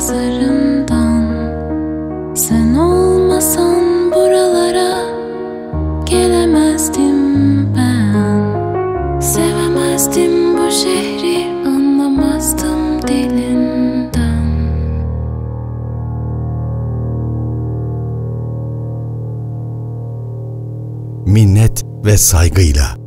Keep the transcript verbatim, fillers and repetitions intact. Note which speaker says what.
Speaker 1: sırrımdan. Sen olmasan buralara gelemezdim ben. Sevemezdim bu şehri, anlamazdım dilinden.
Speaker 2: Minnet ve saygıyla.